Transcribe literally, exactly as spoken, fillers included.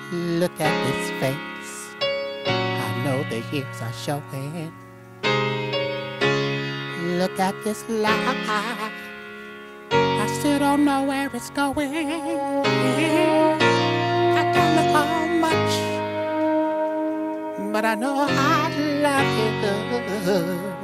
Look at this face, I know the years are showing. Look at this life, I still don't know where it's going. I don't know how much, but I know I love you.